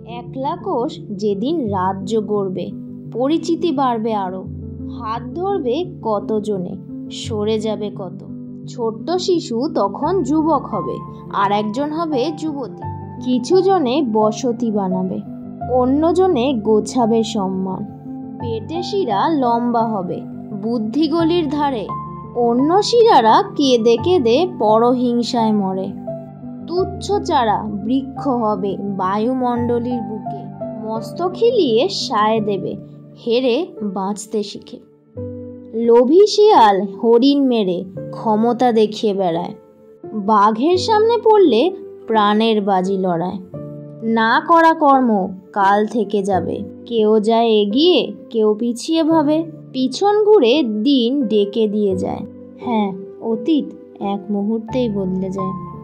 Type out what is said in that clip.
একলা কোষ যেদিন রাজ্য গড়বে, পরিচিতি বাড়বে আরো, হাত ধরবে কতজনে, সরে যাবে কত। ছোট্ট শিশু তখন যুবক হবে, আর একজন হবে যুবতী। কিছু জনে বসতি বানাবে, অন্যজনে গোছাবে সম্মান। পেটে শিরা লম্বা হবে, বুদ্ধি গলির ধারে, অন্য শিরারা কেঁদে কেঁদে পরহিংসায় মরে। তুচ্ছ চারা বৃক্ষ হবে বায়ুমণ্ডলীর বুকে, মস্তক হিলিয়ে সায় দেবে, হেরে বাঁচতে শিখে। লোভী শিয়াল হরিণ মেরে ক্ষমতা দেখিয়ে বেড়ায়, বাঘের সামনে পড়লে প্রাণের বাজি লড়ায়। না করা কর্ম কাল থেকে যাবে, কেউ যায় এগিয়ে, কেউ পিছিয়ে ভাবে। পিছন ঘুরে দিন ডেকে দিয়ে যায়, হ্যাঁ অতীত এক মুহূর্তেই বদলে যায়।